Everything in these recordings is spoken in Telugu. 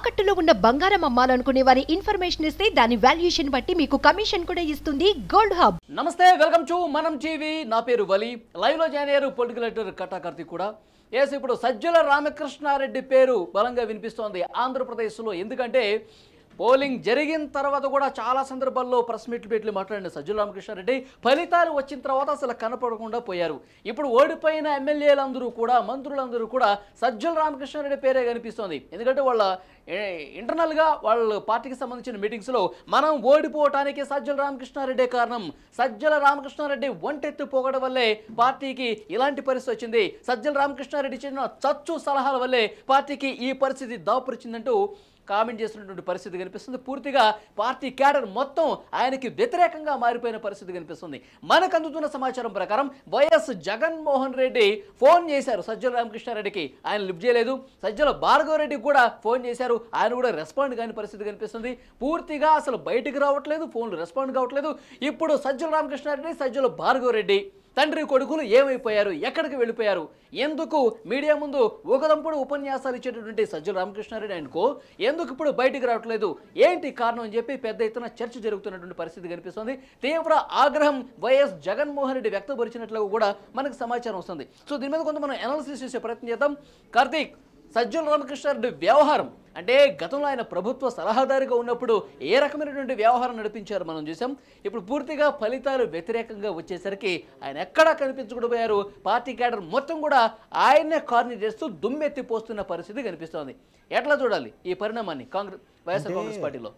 తాకట్టులో ఉన్న బంగారం అమ్మాలనుకునే వారి ఇన్ఫర్మేషన్ ఇస్తే దాని వాల్యుయేషన్ బట్టి మీకు కమిషన్ కూడా ఇస్తుంది గోల్డ్ హబ్. నమస్తే, వెల్కమ్ టు మనం టీవీ. నా పేరు వలి. లైవ్ లో జాయిన్ అయ్యారు పొలిటికల్ ఎడిటర్ కట్టా కార్తీక్ కూడా. ఇప్పుడు సజ్జల రామకృష్ణారెడ్డి పేరు బలంగా వినిపిస్తోంది ఆంధ్రప్రదేశ్లో. ఎందుకంటే పోలింగ్ జరిగిన తర్వాత కూడా చాలా సందర్భాల్లో ప్రెస్ మీట్లు పెట్టి మాట్లాడిన సజ్జల రామకృష్ణారెడ్డి ఫలితాలు వచ్చిన తర్వాత అసలు కనపడకుండా పోయారు. ఇప్పుడు ఓడిపోయిన ఎమ్మెల్యేలందరూ కూడా, మంత్రులందరూ కూడా సజ్జల రామకృష్ణారెడ్డి పేరే కనిపిస్తోంది. ఎందుకంటే వాళ్ళ ఇంటర్నల్గా వాళ్ళ పార్టీకి సంబంధించిన మీటింగ్స్లో మనం ఓడిపోవటానికి సజ్జల రామకృష్ణారెడ్డే కారణం, సజ్జల రామకృష్ణారెడ్డి ఒంటెత్తు పోగడం వల్లే పార్టీకి ఇలాంటి పరిస్థితి వచ్చింది, సజ్జల రామకృష్ణారెడ్డి ఇచ్చిన చచ్చు సలహాల వల్లే పార్టీకి ఈ పరిస్థితి దాపురిచిందంటూ కామెంట్ చేస్తున్నటువంటి పరిస్థితి కనిపిస్తుంది. పూర్తిగా పార్టీ క్యాడర్ మొత్తం ఆయనకి వ్యతిరేకంగా మారిపోయిన పరిస్థితి కనిపిస్తుంది. మనకు అందుతున్న సమాచారం ప్రకారం వైఎస్ జగన్మోహన్ రెడ్డి ఫోన్ చేశారు సజ్జల రామకృష్ణారెడ్డికి, ఆయన లిఫ్ట్ చేయలేదు. సజ్జల భార్గవరెడ్డికి కూడా ఫోన్ చేశారు, ఆయన కూడా రెస్పాండ్ కాని పరిస్థితి కనిపిస్తుంది. పూర్తిగా అసలు బయటికి రావట్లేదు, ఫోన్లు రెస్పాండ్ కావట్లేదు. ఇప్పుడు సజ్జల రామకృష్ణారెడ్డి, సజ్జల భార్గవరెడ్డి తండ్రి కొడుకులు ఏమైపోయారు, ఎక్కడికి వెళ్ళిపోయారు, ఎందుకు మీడియా ముందు ఒకదంపుడు ఉపన్యాసాలు ఇచ్చేటటువంటి సజ్జల రామకృష్ణారెడ్డి ఆయనకు ఎందుకు ఇప్పుడు బయటికి రావట్లేదు, ఏంటి కారణం అని చెప్పి పెద్ద ఎత్తున చర్చ జరుగుతున్నటువంటి పరిస్థితి కనిపిస్తుంది. తీవ్ర ఆగ్రహం వైఎస్ జగన్మోహన్ రెడ్డి వ్యక్తపరిచినట్లుగా కూడా మనకు సమాచారం వస్తుంది. సో దీని మీద కొంత మనం అనాలిసిస్ చేసే ప్రయత్నం చేద్దాం. కార్తీక్, సజ్జల రామకృష్ణారెడ్డి వ్యవహారం అంటే గతంలో ఆయన ప్రభుత్వ సలహాదారుగా ఉన్నప్పుడు ఏ రకమైనటువంటి వ్యవహారం నడిపించారు మనం చూసాం. ఇప్పుడు పూర్తిగా ఫలితాలు వ్యతిరేకంగా వచ్చేసరికి ఆయన ఎక్కడా కనిపించకుండా పోయారు. పార్టీ క్యాడర్ మొత్తం కూడా ఆయన్నే కార్నర్ చేస్తూ దుమ్మెత్తిపోస్తున్న పరిస్థితి కనిపిస్తోంది. ఎట్లా చూడాలి ఈ పరిణామాన్ని వైఎస్ఆర్ కాంగ్రెస్ పార్టీలో?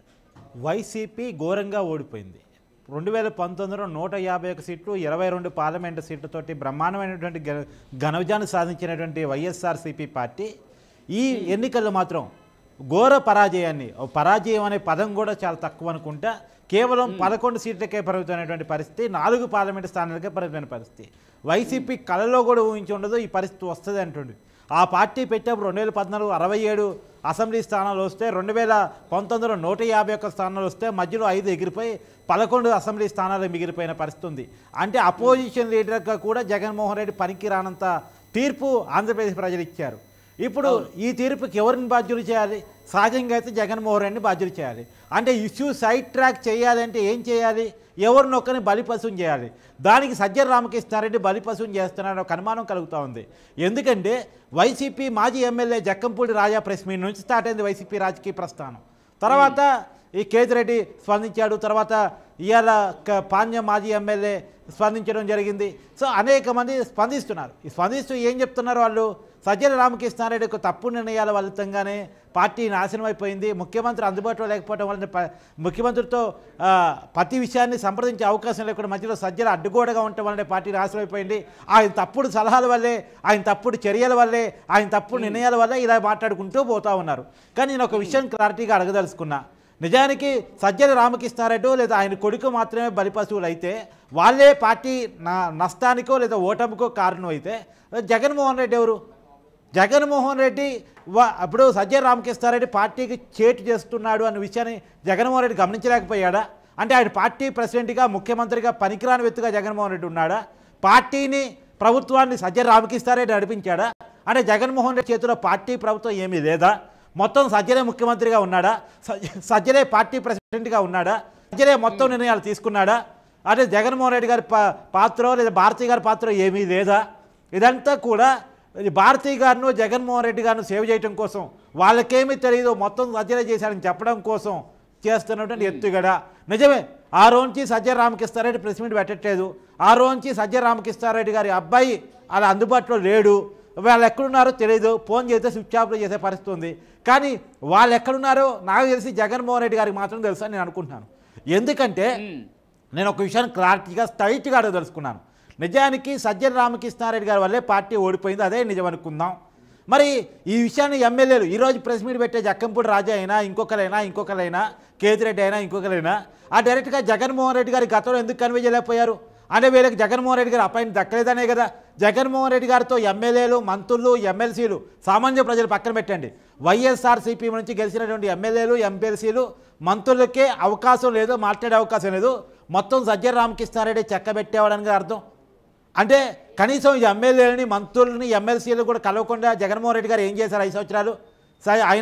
వైసీపీ ఘోరంగా ఓడిపోయింది. 2019లో 151 సీట్లు, 22 పార్లమెంటు సీట్లతోటి బ్రహ్మాండమైనటువంటి ఘన విజయాన్ని సాధించినటువంటి వైఎస్ఆర్సీపీ పార్టీ ఈ ఎన్నికల్లో మాత్రం ఘోర పరాజయాన్ని, పరాజయం అనే పదం కూడా చాలా తక్కువ అనుకుంటా, కేవలం 11 సీట్లకే పరిమితమైనటువంటి పరిస్థితి, 4 పార్లమెంటు స్థానాలకే పరిమితమైన పరిస్థితి. వైసీపీ కళలో కూడా ఊహించి ఉండదు ఈ పరిస్థితి వస్తుంది అంటుంది. ఆ పార్టీ పెట్టేప్పుడు 2014 67 అసెంబ్లీ స్థానాలు వస్తే, 2019లో 151 స్థానాలు వస్తే, మధ్యలో 5 ఎగిరిపోయి 11 అసెంబ్లీ స్థానాలు మిగిలిపోయిన పరిస్థితి ఉంది. అంటే అపోజిషన్ లీడర్గా కూడా జగన్మోహన్ రెడ్డి పనికి రానంత తీర్పు ఆంధ్రప్రదేశ్ ప్రజలు ఇచ్చారు. ఇప్పుడు ఈ తీర్పుకి ఎవరిని బాధ్యులు చేయాలి? సహజంగా అయితే జగన్మోహన్ రెడ్డిని బాధ్యులు చేయాలి. అంటే ఇష్యూ సైడ్ ట్రాక్ చేయాలంటే ఏం చేయాలి? ఎవరినొక్కరిని బలిపశుం చేయాలి. దానికి సజ్జల రామకృష్ణారెడ్డి బలిపశుం చేస్తున్నారని ఒక అనుమానం కలుగుతూ ఉంది. ఎందుకంటే వైసీపీ మాజీ MLA Jakkampudi Raja press meet నుంచి స్టార్ట్ అయింది వైసీపీ రాజకీయ ప్రస్థానం. తర్వాత ఈ కేతిరెడ్డి స్పందించాడు, తర్వాత ఇవాళ పాండ్య మాజీ ఎమ్మెల్యే స్పందించడం జరిగింది. సో అనేక మంది స్పందిస్తున్నారు. ఈ స్పందిస్తూ ఏం చెప్తున్నారు వాళ్ళు? సజ్జల రామకృష్ణారెడ్డి యొక్క తప్పుడు నిర్ణయాల ఫలితంగానే పార్టీ నాశనం అయిపోయింది, ముఖ్యమంత్రి అందుబాటులో లేకపోవడం వల్ల ముఖ్యమంత్రితో ప్రతి విషయాన్ని సంప్రదించే అవకాశం లేకుండా మధ్యలో సజ్జల అడ్డుగోడగా ఉండటం వల్లనే పార్టీ నాశనం అయిపోయింది, ఆయన తప్పుడు సలహాల వల్లే, ఆయన తప్పుడు చర్యల వల్లే, ఆయన తప్పుడు నిర్ణయాల వల్లే ఇలా మాట్లాడుకుంటూ పోతూ ఉన్నారు. కానీ నేను ఒక విషయం క్లారిటీగా అడగదలుచుకున్నా. నిజానికి సజ్జల రామకృష్ణారెడ్డి లేదా ఆయన కొడుకు మాత్రమే బలిపశువులు అయితే, వాళ్ళే పార్టీ నష్టానికో లేదా ఓటమికో కారణం అయితే, జగన్మోహన్ రెడ్డి ఎవరు? జగన్మోహన్ రెడ్డి అప్పుడు సజ్జల రామకృష్ణారెడ్డి పార్టీకి చేటు చేస్తున్నాడు అన్న విషయాన్ని జగన్మోహన్ రెడ్డి గమనించలేకపోయాడా? అంటే ఆయన పార్టీ ప్రెసిడెంట్గా, ముఖ్యమంత్రిగా పనికిరాని వ్యక్తిగా జగన్మోహన్ రెడ్డి ఉన్నాడా? పార్టీని, ప్రభుత్వాన్ని సజ్జల రామకృష్ణారెడ్డి నడిపించాడా? అంటే జగన్మోహన్ రెడ్డి చేతిలో పార్టీ ప్రభుత్వం ఏమీ లేదా? మొత్తం సజ్జలే ముఖ్యమంత్రిగా ఉన్నాడా? సజ్జలే పార్టీ ప్రెసిడెంట్గా ఉన్నాడా? సజ్జలే మొత్తం నిర్ణయాలు తీసుకున్నాడా? అంటే జగన్మోహన్ రెడ్డి గారి పాత్ర లేదా భారతీ గారి పాత్ర ఏమీ లేదా? ఇదంతా కూడా భారతీ గారిను, జగన్మోహన్ రెడ్డి గారిను సేవ్ చేయడం కోసం, వాళ్ళకేమీ తెలియదు మొత్తం సజ్జలే చేశారని చెప్పడం కోసం చేస్తున్నటువంటి ఎత్తుగడ. నిజమే, ఆ రోజుకి సజ్జల రామకృష్ణారెడ్డి ప్రెస్ మీట్ పెట్టట్లేదు, ఆ రోజుకి సజ్జల రామకృష్ణారెడ్డి గారి అబ్బాయి అలా అందుబాటులో లేడు, వాళ్ళు ఎక్కడున్నారో తెలియదు, ఫోన్ చేస్తే స్విచ్ ఆఫ్లో చేసే పరిస్థితి ఉంది. కానీ వాళ్ళు ఎక్కడున్నారో నాకు తెలిసి జగన్మోహన్ రెడ్డి గారికి మాత్రం తెలుసు అని నేను అనుకుంటున్నాను. ఎందుకంటే నేను ఒక విషయాన్ని క్లారిటీగా స్ట్రైట్గా అడగదలుచుకున్నాను. నిజానికి సజ్జల రామకృష్ణారెడ్డి గారి వల్లే పార్టీ ఓడిపోయింది, అదే నిజం అనుకుందాం. మరి ఈ విషయాన్ని ఎమ్మెల్యేలు ఈరోజు ప్రెస్ మీట్ పెట్టే జక్కంపూడి రాజా అయినా, ఇంకొకరైనా కేతిరెడ్డి అయినా, ఇంకొకరైనా ఆ డైరెక్ట్గా జగన్మోహన్ రెడ్డి గారి గతంలో ఎందుకు కన్వే చేయలేకపోయారు? అంటే వీళ్ళకి జగన్మోహన్ రెడ్డి గారు అపాయింట్ దక్కలేదనే కదా. జగన్మోహన్ రెడ్డి గారితో ఎమ్మెల్యేలు, మంత్రులు, ఎమ్మెల్సీలు, సామాన్య ప్రజలు పక్కన పెట్టండి, వైఎస్ఆర్సీపీ నుంచి గెలిచినటువంటి ఎమ్మెల్యేలు, ఎంపీఎల్సీలు, మంత్రులకే అవకాశం లేదు, మాట్లాడే అవకాశం లేదు. మొత్తం సజ్జల రామకృష్ణారెడ్డి చెక్కబెట్టేవాడని అర్థం. అంటే కనీసం ఈ ఎమ్మెల్యేలని, మంత్రులని, ఎమ్మెల్సీలు కూడా కలవకుండా జగన్మోహన్ రెడ్డి గారు ఏం చేశారు 5 సంవత్సరాలు? ఆయన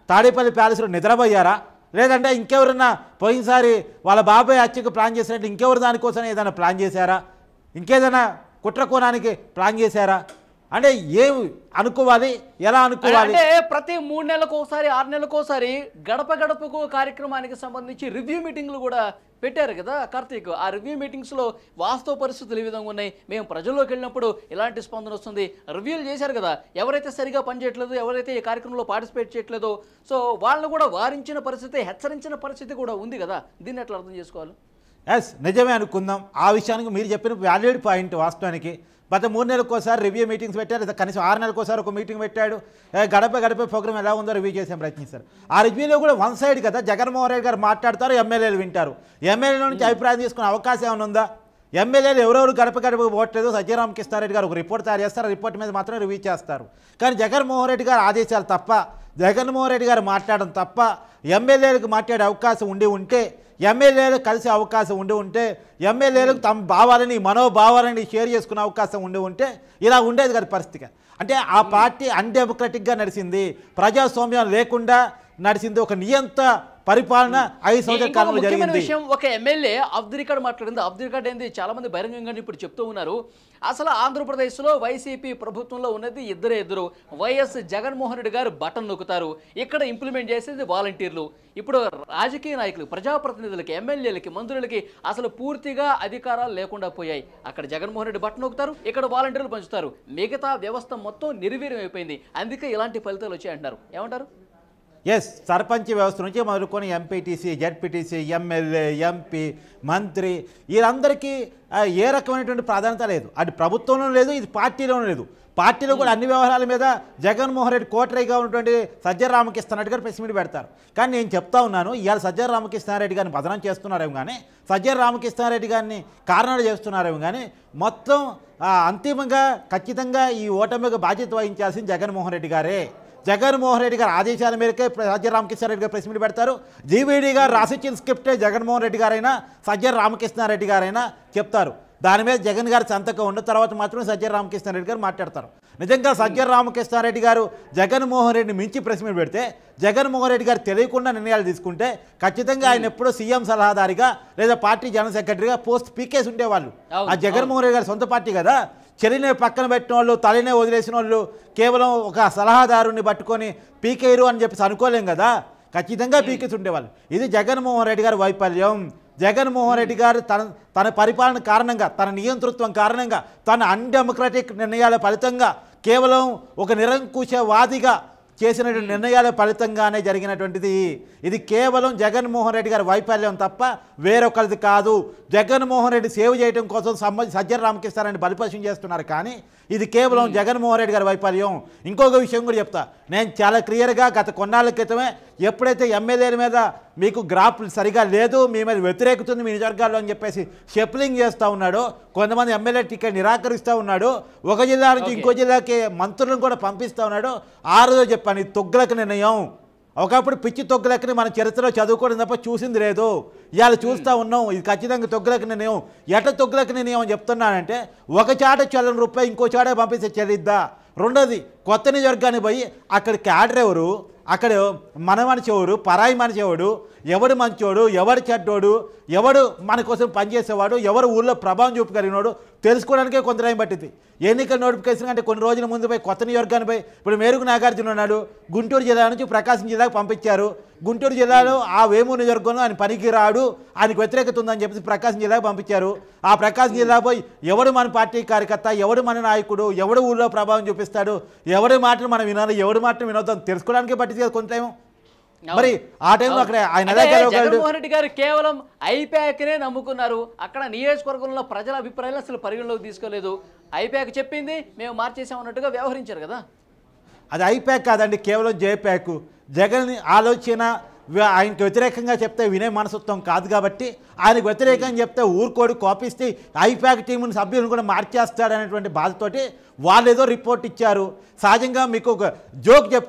తాడేపల్లి ప్యాలెస్లో నిద్రపోయారా? లేదంటే ఇంకెవరన్నా పోయినసారి వాళ్ళ బాబాయ్ హత్యకు ప్లాన్ చేసినట్టు ఇంకెవరు దానికోసం ఏదైనా ప్లాన్ చేశారా? ఇంకేదైనా కుట్ర కోణానికి ప్లాన్ చేశారా? అంటే ఏమి అనుకోవాలి, ఎలా అనుకోవాలి? అంటే ప్రతి 3 నెలలకు ఒకసారి 6 నెలలకు ఒకసారి గడప గడపకు కార్యక్రమానికి సంబంధించి రివ్యూ మీటింగ్లు కూడా పెట్టారు కదా కార్తీక్. ఆ రివ్యూ మీటింగ్స్లో వాస్తవ పరిస్థితులు ఈ విధంగా ఉన్నాయి, మేము ప్రజల్లోకి వెళ్ళినప్పుడు ఇలాంటి స్పందన వస్తుంది, రివ్యూలు చేశారు కదా. ఎవరైతే సరిగా పనిచేయట్లేదు, ఎవరైతే ఈ కార్యక్రమంలో పార్టిసిపేట్ చేయట్లేదో సో వాళ్ళని కూడా వారించిన పరిస్థితి, హెచ్చరించిన పరిస్థితి కూడా ఉంది కదా. దీన్ని ఎట్లా అర్థం చేసుకోవాలి? ఎస్, నిజమే అనుకుందాం. ఆ విషయానికి మీరు చెప్పిన వ్యాలిడ్ పాయింట్. వాస్తవానికి గత 3 నెలలకు ఒకసారి రివ్యూ మీటింగ్స్ పెట్టారు, కనీసం 6 నెలలకు ఒకసారి ఒక మీటింగ్ పెట్టాడు. గడప గడప ప్రోగ్రామ్ ఎలా ఉందో రివ్యూ చేసే ప్రయత్నిస్తారు. ఆ రివ్యూలో కూడా వన్ సైడ్ కదా, జగన్మోహన్ రెడ్డి గారు మాట్లాడతారు, ఎమ్మెల్యేలు వింటారు. ఎమ్మెల్యేల నుంచి అభిప్రాయం తీసుకునే అవకాశం ఏమైనా ఉందా? ఎమ్మెల్యేలు ఎవరెవరు గడప గడప ఓట్లేదు సత్యరామకృష్ణారెడ్డి గారు ఒక రిపోర్ట్ తయారు చేస్తారు, రిపోర్ట్ మీద మాత్రం రివ్యూ చేస్తారు. కానీ జగన్మోహన్ రెడ్డి గారు ఆదేశాలు తప్ప, జగన్మోహన్ రెడ్డి గారు మాట్లాడడం తప్ప ఎమ్మెల్యేలకు మాట్లాడే అవకాశం ఉంటే, ఎమ్మెల్యేలు కలిసే అవకాశం ఉంటే, ఎమ్మెల్యేలకు తమ భావాలని మనోభావాలని షేర్ చేసుకునే అవకాశం ఉంటే ఇలా ఉండేది కదా పరిస్థితి. అంటే ఆ పార్టీ అన్డెమోక్రటిక్గా నడిచింది, ప్రజాస్వామ్యం లేకుండా నడిచింది, ఒక నియంత పరిపాలన 5 సంవత్సరాల కాలంలో జరిగింది. విషయం ఒక ఎమ్మెల్యే ఆఫ్ ది రికార్డ్ మాట్లాడింది. ఆఫ్ ది రికార్డ్ ఏంది చాలా మంది బహిరంగంగా ఇప్పుడు చెప్తూ ఉన్నారు. అసలు ఆంధ్రప్రదేశ్లో వైసీపీ ప్రభుత్వంలో ఉన్నది ఇద్దరు. వైఎస్ జగన్మోహన్ రెడ్డి గారు బటన్ నొక్కుతారు, ఇక్కడ ఇంప్లిమెంట్ చేసేది వాలంటీర్లు. ఇప్పుడు రాజకీయ నాయకులు, ప్రజాప్రతినిధులకి, ఎమ్మెల్యేలకి, మంత్రులకి అసలు పూర్తిగా అధికారాలు లేకుండా పోయాయి. అక్కడ జగన్మోహన్ రెడ్డి బటన్ నొక్కుతారు, ఇక్కడ వాలంటీర్లు పంచుతారు. మిగతా వ్యవస్థ మొత్తం నిర్వీర్యం అయిపోయింది. అందుకే ఇలాంటి ఫలితాలు వచ్చాయంటున్నారు. ఏమంటారు? ఎస్, సర్పంచ్ వ్యవస్థ నుంచి మొదలుకొని ఎంపీటీసీ, జెడ్పీటీసీ, ఎమ్మెల్యే, ఎంపీ, మంత్రి వీరందరికీ ఏ రకమైనటువంటి ప్రాధాన్యత లేదు. అది ప్రభుత్వంలో లేదు, ఇది పార్టీలోనూ లేదు. పార్టీలో కూడా అన్ని వ్యవహారాల మీద జగన్మోహన్ రెడ్డి కోటరీగా ఉన్నటువంటి సజ్జల రామకృష్ణారెడ్డి గారు ప్రెస్ మీట్ పెడతారు. కానీ నేను చెప్తా ఉన్నాను, ఇవాళ సజ్జల రామకృష్ణారెడ్డి గారిని బదనం చేస్తున్నారేమో కానీ, సజ్జల రామకృష్ణారెడ్డి గారిని కారణాలు చేస్తున్నారేమో కానీ, మొత్తం అంతిమంగా ఖచ్చితంగా ఈ ఓటమికి బాధ్యత వహించాల్సింది జగన్మోహన్ రెడ్డి గారే. జగన్మోహన్ రెడ్డి గారు ఆదేశాల మేరకే సజ్జల రామకృష్ణారెడ్డి గారు ప్రెస్ మీట్ పెడతారు. జీవీడీ గారు రాసిచ్చిన స్క్రిప్టే జగన్మోహన్ రెడ్డి గారైనా సజ్జల రామకృష్ణారెడ్డి గారైనా చెప్తారు. దాని మీద జగన్ గారి సంతకం ఉన్న తర్వాత మాత్రమే సజ్జల రామకృష్ణారెడ్డి గారు మాట్లాడతారు. నిజంగా సజ్జల రామకృష్ణారెడ్డి గారు జగన్మోహన్ రెడ్డిని మించి ప్రెస్ మీట్ పెడితే, జగన్మోహన్ రెడ్డి గారు తెలియకుండా నిర్ణయాలు తీసుకుంటే ఖచ్చితంగా ఆయన ఎప్పుడో సీఎం సలహాదారిగా లేదా పార్టీ జనరల్ సెక్రటరీగా పోస్ట్ పీకేసి ఉండేవాళ్ళు. ఆ జగన్మోహన్ రెడ్డి గారి సొంత పార్టీ కదా, చెల్లినే పక్కన పెట్టిన వాళ్ళు, తల్లినే వదిలేసిన వాళ్ళు కేవలం ఒక సలహాదారుని పట్టుకొని పీకేరు అని చెప్పేసి అనుకోలేం కదా, ఖచ్చితంగా పీకేసి ఉండేవాళ్ళు. ఇది జగన్మోహన్ రెడ్డి గారి వైఫల్యం. జగన్మోహన్ రెడ్డి గారు తన పరిపాలన కారణంగా, తన నియంతృత్వం కారణంగా, తన అన్డెమోక్రటిక్ నిర్ణయాల ఫలితంగా, కేవలం ఒక నిరంకుశవాదిగా చేసినటువంటి నిర్ణయాల ఫలితంగానే జరిగినటువంటిది. ఇది కేవలం జగన్మోహన్ రెడ్డి గారి వైఫల్యం తప్ప వేరొకరిది కాదు. జగన్మోహన్ రెడ్డి సేవ చేయడం కోసం సజ్జల రామకృష్ణారెడ్డి బలిపశం చేస్తున్నారు, కానీ ఇది కేవలం జగన్మోహన్ రెడ్డి గారి వైఫల్యం. ఇంకొక విషయం కూడా చెప్తా, నేను చాలా క్లియర్గా గత కొన్నాళ్ళ క్రితమే ఎప్పుడైతే ఎమ్మెల్యేల మీద మీకు గ్రాఫ్ సరిగా లేదు, మీ మీద వ్యతిరేకుతుంది మీ నియోజకవర్గాల్లో అని చెప్పేసి షెప్లింగ్ చేస్తూ ఉన్నాడు, కొంతమంది ఎమ్మెల్యే టికెట్ నిరాకరిస్తూ ఉన్నాడు, ఒక జిల్లా నుంచి ఇంకో జిల్లాకి మంత్రులను కూడా పంపిస్తూ ఉన్నాడు, ఆ రోజు చెప్పాను ఇది తొగ్గులకు నిర్ణయం. ఒకప్పుడు పిచ్చి తొగ్గులకి మన చరిత్రలో చదువుకోవడం తప్ప చూసింది లేదు, ఇవాళ చూస్తూ ఉన్నాం. ఇది ఖచ్చితంగా తొగ్గులకు నిర్ణయం. ఎట్లా తొగ్గులకు నిర్ణయం అని చెప్తున్నానంటే, ఒక చాట చెల్లని రూపాయి ఇంకో చాట పంపిస్తే చెల్లిద్దా? రెండోది, కొత్త నియోజకవర్గానికి పోయి అక్కడ క్యాడర్ ఎవరు, అక్కడ మన మనిషి ఎవరు, పరాయి మనిషి ఎవడు, ఎవడు మంచోడు, ఎవడు చెడ్డోడు, ఎవడు మన కోసం పనిచేసేవాడు, ఎవరు ఊళ్ళో ప్రభావం చూపగలిగినోడు తెలుసుకోవడానికే కొంత టైం పట్టింది. ఎన్నికల నోటిఫికేషన్ అంటే కొన్ని రోజుల ముందు పోయి కొత్త నియోజకవర్గానికి పోయి, ఇప్పుడు మేరుగు నాగార్జున ఉన్నాడు, గుంటూరు జిల్లా నుంచి ప్రకాశం జిల్లాకు పంపించారు. గుంటూరు జిల్లాలో ఆ వేమూరు నియోజకవర్గంలో ఆయన పనికి రాడు, ఆయనకు వ్యతిరేకత ఉందని చెప్పేసి ప్రకాశం జిల్లాకు పంపించారు. ఆ ప్రకాశం జిల్లా పోయి ఎవడు మన పార్టీ కార్యకర్త, ఎవడు మన నాయకుడు, ఎవడు ఊళ్ళో ప్రభావం చూపిస్తాడు, ఎవడి మాటలు మనం వినాలి, ఎవడి మాటలు వినొద్దాం తెలుసుకోవడానికే పట్టింది కదా కొంత టైం. మరి ఆ టైంలో అక్కడ ఆయన జగన్మోహన్ రెడ్డి గారు కేవలం ఐప్యాక్నే నమ్ముకున్నారు. అక్కడ నియోజకవర్గంలో ప్రజల అభిప్రాయాలు అసలు పరిగణలోకి తీసుకోలేదు. ఐప్యాక్ చెప్పింది మేము మార్చేసామన్నట్టుగా వ్యవహరించారు కదా. అది ఐప్యాక్ కాదండి, కేవలం జేప్యాక్. జగన్ ఆలోచన ఆయనకు వ్యతిరేకంగా చెప్తే వినే మనస్తత్వం కాదు కాబట్టి, ఆయనకు వ్యతిరేకంగా చెప్తే ఊరుకోడు, కోపిస్తే ఐప్యాక్ టీం సభ్యులను కూడా మార్చేస్తాడనేటువంటి బాధతోటి వాళ్ళు ఏదో రిపోర్ట్ ఇచ్చారు. సహజంగా మీకు ఒక జోక్ చెప్తాను,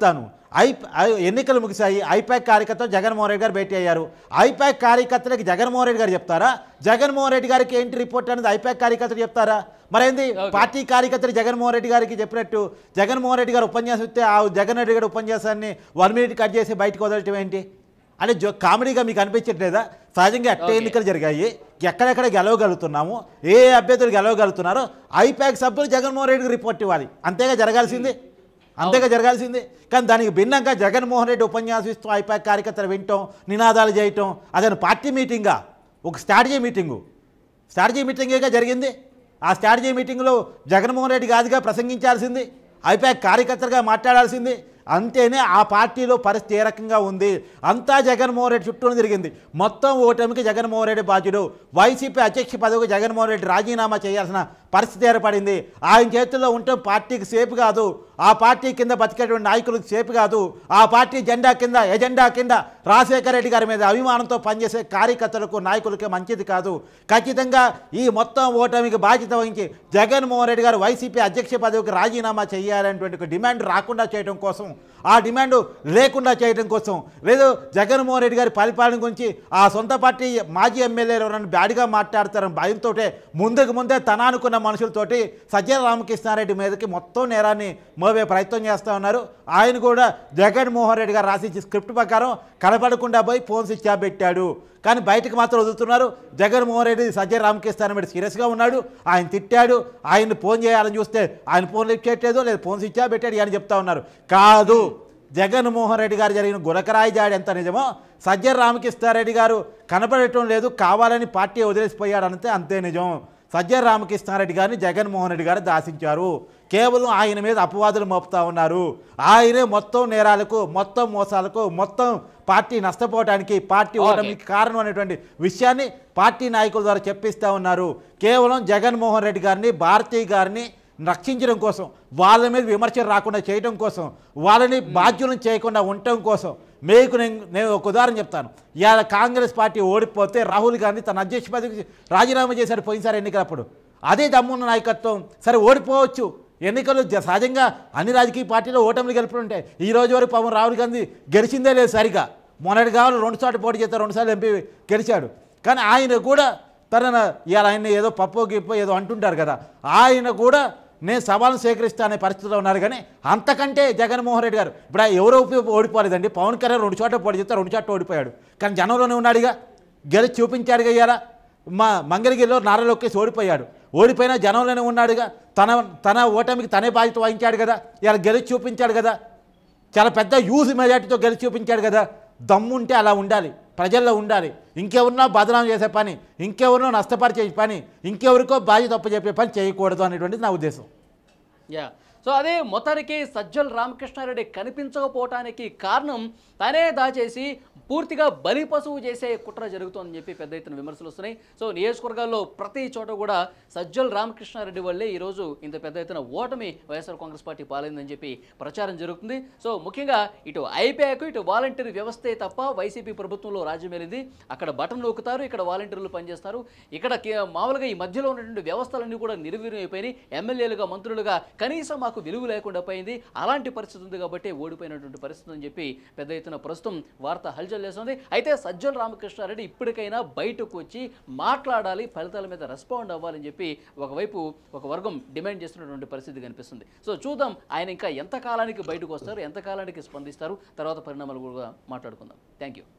ఎన్నికలు ముగిశాయి. ఐపాక్ కార్యకర్తలు జగన్మోహన్ రెడ్డి గారు భేటీ అయ్యారు. ఐపాక్ కార్యకర్తలకి జగన్మోహన్ రెడ్డి గారు చెప్తారా? జగన్మోహన్ రెడ్డి గారికి ఏంటి రిపోర్ట్ అనేది ఐపాక్ కార్యకర్తలు చెప్తారా? మరేంది పార్టీ కార్యకర్తలు జగన్మోహన్ రెడ్డి గారికి చెప్పినట్టు జగన్మోహన్ రెడ్డి గారు ఉపన్యాసం ఇస్తే ఆ జగన్ రెడ్డి గారి ఉపన్యాసాన్ని 1 మినిట్ కట్ చేసి బయటకు వదలటం ఏంటి అంటే కామెడీగా మీకు అనిపించట్లేదా? సహజంగా ఎట్ట ఎన్నికలు జరిగాయి, ఎక్కడెక్కడ గెలవగలుగుతున్నాము, ఏ అభ్యర్థులు గెలవగలుగుతున్నారో ఐపాక్ సభ్యులు జగన్మోహన్ రెడ్డికి రిపోర్ట్ ఇవ్వాలి. అంతేగా జరగాల్సింది. కానీ దానికి భిన్నంగా జగన్మోహన్ రెడ్డి ఉపన్యాసం ఇస్తూ ఐపాక్ కార్యకర్తలు వినటం, నినాదాలు చేయటం, అదే పార్టీ మీటింగా, ఒక స్ట్రాటజీ మీటింగేగా జరిగింది. ఆ స్ట్రాటజీ మీటింగ్లో జగన్మోహన్ రెడ్డి కాదుగా ప్రసంగించాల్సింది, ఐపాక్ కార్యకర్తలుగా మాట్లాడాల్సింది. అంతేనే ఆ పార్టీలో పరిస్థితి ఏ రకంగా ఉంది, అంతా జగన్మోహన్ రెడ్డి చుట్టూ తిరిగింది. మొత్తం ఓటమికి జగన్మోహన్ రెడ్డి బాధ్యుడు. వైసీపీ అధ్యక్ష పదవికి జగన్మోహన్ రెడ్డి రాజీనామా చేయాల్సిన పరిస్థితి ఏర్పడింది. ఆయన చేతుల్లో ఉంటే పార్టీకి సేపు కాదు, ఆ పార్టీ కింద బతికేటువంటి నాయకులకు సేపు కాదు, ఆ పార్టీ ఎజెండా కింద రాజశేఖర రెడ్డి గారి మీద అభిమానంతో పనిచేసే కార్యకర్తలకు నాయకులకి మంచిది కాదు. ఖచ్చితంగా ఈ మొత్తం ఓటమికి బాధ్యత వహించి జగన్మోహన్ రెడ్డి గారు వైసీపీ అధ్యక్ష పదవికి రాజీనామా చేయాలనేటువంటి డిమాండ్ రాకుండా చేయడం కోసం, ఆ డిమాండ్ లేకుండా చేయడం కోసం, లేదు జగన్మోహన్ రెడ్డి గారి పరిపాలన గురించి ఆ సొంత పార్టీ మాజీ ఎమ్మెల్యేలు ఎవరైనా బ్యాడ్గా మాట్లాడతారని భయంతో ముందే తన అనుకున్న మనుషులతోటి సజ్జల రామకృష్ణారెడ్డి మీదకి మొత్తం నేరాన్ని మోవే ప్రయత్నం చేస్తూ ఉన్నారు. ఆయన కూడా జగన్మోహన్ రెడ్డి గారు రాసిచ్చి స్క్రిప్ట్ ప్రకారం కనపడకుండా పోయి ఫోన్ స్విచ్ ఆఫ్ పెట్టాడు. కానీ బయటకు మాత్రం వదులుతున్నారు. జగన్మోహన్ రెడ్డి సజ్జల రామకృష్ణారెడ్డి సీరియస్గా ఉన్నాడు, ఆయన తిట్టాడు, ఆయన్ని ఫోన్ చేయాలని చూస్తే ఆయన ఫోన్ లిఫ్ట్ చేయట్లేదు, లేదు ఫోన్ స్విచ్ ఆఫ్ పెట్టాడు అని చెప్తా ఉన్నారు. కాదు, జగన్మోహన్ రెడ్డి గారు జరిగిన గురకరాయి జాడి ఎంత నిజమో సజ్జల రామకృష్ణారెడ్డి గారు కనపడటం లేదు, కావాలని పార్టీ వదిలేసిపోయాడు అంతే నిజం. సజ్జల రామకృష్ణారెడ్డి గారిని జగన్మోహన్ రెడ్డి గారు దాసించారు. కేవలం ఆయన మీద అపవాదులు మోపుతా ఉన్నారు. ఆయనే మొత్తం నేరాలకు, మొత్తం మోసాలకు, మొత్తం పార్టీ నష్టపోవడానికి, పార్టీ ఓటమికి కారణం అనేటువంటి విషయాన్ని పార్టీ నాయకుల ద్వారా చెప్పిస్తూ ఉన్నారు. కేవలం జగన్మోహన్ రెడ్డి గారిని, భారతీ గారిని రక్షించడం కోసం, వాళ్ళ మీద విమర్శలు రాకుండా చేయడం కోసం, వాళ్ళని బాధ్యులను చేయకుండా ఉండటం కోసం. మీకు నేను ఒక ఉదాహరణ చెప్తాను. ఇవాళ కాంగ్రెస్ పార్టీ ఓడిపోతే రాహుల్ గాంధీ తన అధ్యక్ష పదవికి రాజీనామా చేశారు పోయినసారి ఎన్నికలప్పుడు. అదే దమ్మున్న నాయకత్వం. సరే ఓడిపోవచ్చు, ఎన్నికలు సహజంగా అన్ని రాజకీయ పార్టీలో ఓటమిలు గెలుపులు ఉంటాయి. ఈ రోజు వరకు పాపం రాహుల్ గాంధీ గెలిచిందే లేదు సరిగా. మొన్నటి కావాలి 2 సార్లు పోటీ చేస్తారు, 2 సార్లు ఎంపీ గెలిచాడు. కానీ ఆయన కూడా ఇవాళ ఆయన ఏదో పప్పు గిప్పో ఏదో అంటుంటారు కదా, ఆయన కూడా నేను సవాల్ను స్వీకరిస్తా అనే పరిస్థితిలో ఉన్నారు. కానీ అంతకంటే జగన్మోహన్ రెడ్డి గారు ఇప్పుడు ఎవరో ఓడిపోలేదండి. పవన్ కళ్యాణ్ 2 చోట్ల పోటీ చేస్తే 2 చోట్ల ఓడిపోయాడు. కానీ జనంలోనే ఉన్నాడుగా, గెలిచి చూపించాడుగా. ఇవాళ మంగళగిరిలో నారా లోకేష్ ఓడిపోయినా జనంలోనే ఉన్నాడుగా. తన ఓటమికి తనే బాధ్యత వహించాడు కదా, ఇలా గెలిచి చూపించాడు కదా, చాలా పెద్ద యూజ్ మెజార్టీతో గెలిచి చూపించాడు కదా. దమ్ముంటే అలా ఉండాలి, ప్రజల్లో ఉండాలి. ఇంకెవరినో బదనాం చేసే పని, ఇంకెవరినో నష్టపరిచే పని, ఇంకెవరికో బాధ్యత చెప్పే పని చేయకూడదు అనేటువంటిది నా ఉద్దేశం. సో అదే మొత్తానికి సజ్జల రామకృష్ణారెడ్డి కనిపించకపోవటానికి కారణం తనే దాచేసి పూర్తిగా బలి పశువు చేసే కుట్ర జరుగుతోందని చెప్పి పెద్ద ఎత్తున విమర్శలు వస్తున్నాయి. సో నియోజకవర్గాల్లో ప్రతి చోట కూడా సజ్జల రామకృష్ణారెడ్డి వల్లే ఈరోజు ఇంత పెద్ద ఎత్తున ఓటమి వైఎస్ఆర్ కాంగ్రెస్ పార్టీ పాలైందని చెప్పి ప్రచారం జరుగుతుంది. సో ముఖ్యంగా ఇటు ఐపాక్, ఇటు వాలంటీర్ వ్యవస్థే తప్ప వైసీపీ ప్రభుత్వంలో రాజ్యం వెళ్ళింది. అక్కడ బటన్ నొక్కుతారు, ఇక్కడ వాలంటీర్లు పనిచేస్తారు. ఇక్కడ మామూలుగా ఈ మధ్యలో ఉన్నటువంటి వ్యవస్థలన్నీ కూడా నిర్వీర్యం అయిపోయినాయి. ఎమ్మెల్యేలుగా, మంత్రులుగా కనీసం మాకు విలువ లేకుండా పోయింది. అలాంటి పరిస్థితి ఉంది కాబట్టి ఓడిపోయినటువంటి పరిస్థితి అని చెప్పి పెద్ద ఎత్తున ప్రస్తుతం వార్త హల్చల్ చేస్తుంది. అయితే సజ్జల రామకృష్ణారెడ్డి ఇప్పటికైనా బయటకు వచ్చి మాట్లాడాలి, ఫలితాల మీద రెస్పాండ్ అవ్వాలని చెప్పి ఒకవైపు ఒక వర్గం డిమాండ్ చేస్తున్నటువంటి పరిస్థితి కనిపిస్తుంది. సో చూద్దాం ఆయన ఇంకా ఎంతకాలానికి బయటకు వస్తారు, ఎంతకాలానికి స్పందిస్తారు, తర్వాత పరిణామాలు కూడా మాట్లాడుకుందాం. Thank you.